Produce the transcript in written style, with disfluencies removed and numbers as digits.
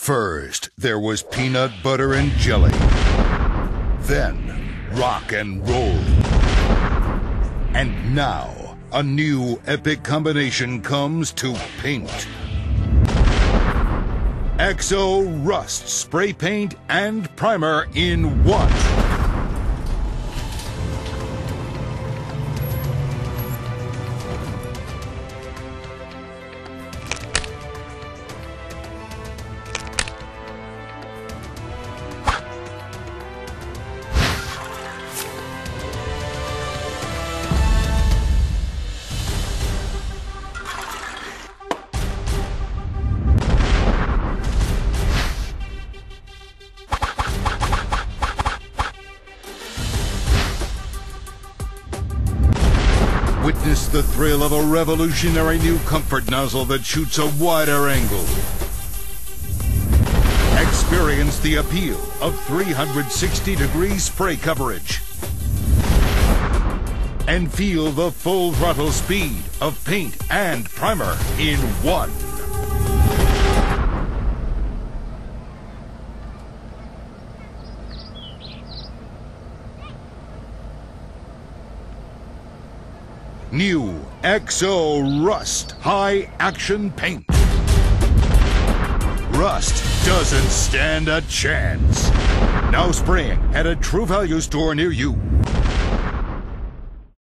First, there was peanut butter and jelly. Then, rock and roll. And now, a new epic combination comes to paint. XO Rust Spray Paint and Primer in one. Witness the thrill of a revolutionary new comfort nozzle that shoots a wider angle. Experience the appeal of 360-degree spray coverage. And feel the full throttle speed of paint and primer in one. New XO Rust High Action Paint. Rust doesn't stand a chance. Now spraying at a True Value store near you.